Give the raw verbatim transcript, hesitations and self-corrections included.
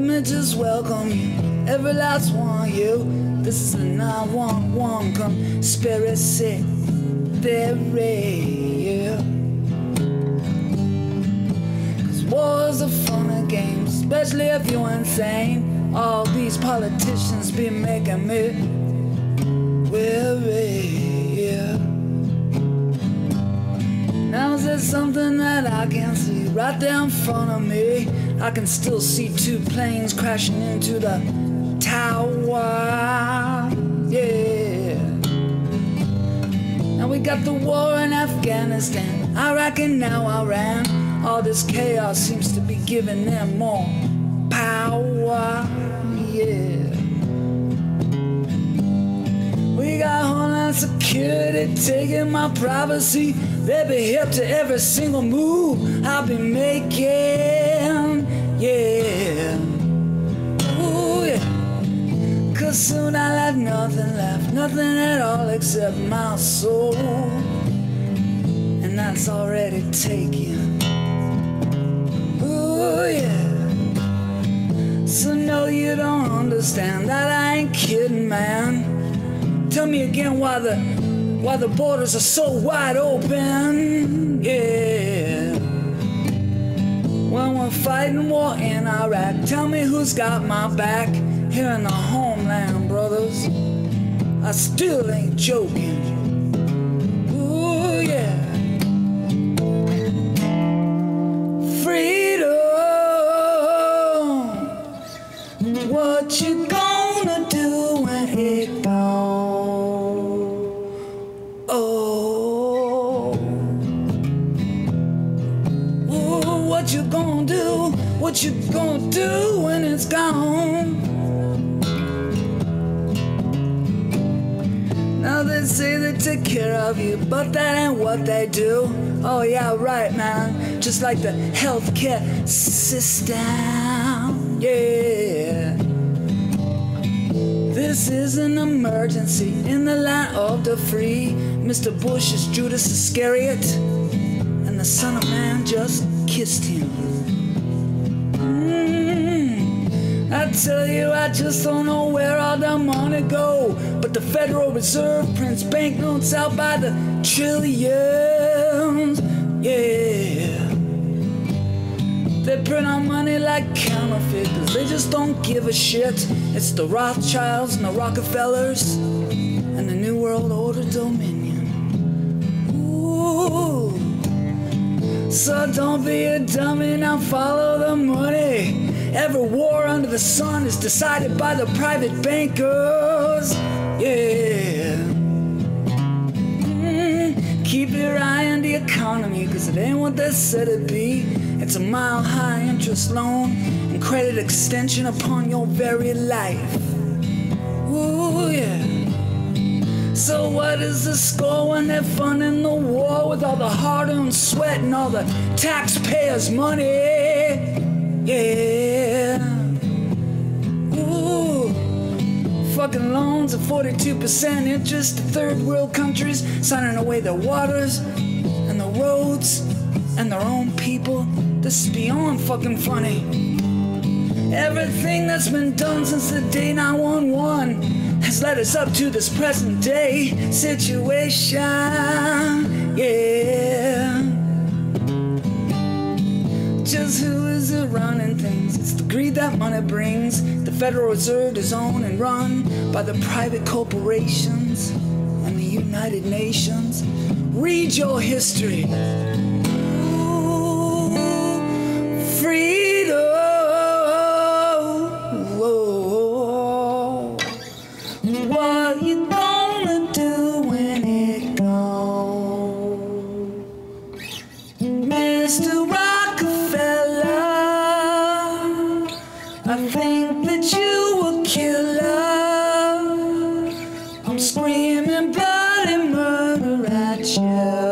me just welcome you, every last one of you. This is a nine one one conspiracy theory, yeah. Cause war's a fun of games, especially if you're insane. All these politicians be making me weary, yeah. Now is there something that I can see right there in front of me? I can still see two planes crashing into the tower, yeah. Now we got the war in Afghanistan, Iraq and now Iran. All this chaos seems to be giving them more power, yeah. We got Homeland Security taking my privacy. They be hip to every single move I'll be making, yeah. Ooh, yeah. Cause soon I'll have nothing left, nothing at all except my soul. And that's already taken. Ooh, yeah. So no, you don't understand that I ain't kidding, man. Tell me again why the why the borders are so wide open, yeah. When we're fighting war in Iraq, tell me who's got my back here in the homeland, brothers. I still ain't joking. Ooh, yeah. Freedom, what you gonna do when it goes? What you gonna do? What you gonna do when it's gone? Now they say they take care of you, but that ain't what they do. Oh yeah, right, man. Just like the healthcare system, yeah. This is an emergency in the land of the free. Mister Bush is Judas Iscariot, and the Son of Man just kissed him. Mm, I tell you, I just don't know where all the money go. But the Federal Reserve prints banknotes out by the trillions, yeah. They print our money like counterfeiters, they just don't give a shit. It's the Rothschilds and the Rockefellers and the New World Order Dominion. Ooh. So don't be a dummy, now follow the money. Every war under the sun is decided by the private bankers, yeah. Mm, keep your eye on the economy, cause it ain't what they said it'd be. It's a mile high interest loan and credit extension upon your very life. Ooh, yeah. So what is the score when they're funding the war with all the hard-earned sweat and all the taxpayers' money? Yeah. Ooh. Fucking loans at forty-two percent interest to third world countries, signing away their waters and the roads and their own people. This is beyond fucking funny. Everything that's been done since the day nine one one has led us up to this present day situation, yeah. Just who is it running things? It's the greed that money brings. The Federal Reserve is owned and run by the private corporations and the United Nations. Read your history. Ooh, freedom. What you gonna do when it goes? Mister Rockefeller, I think that you a killer. I'm screaming bloody murder at you.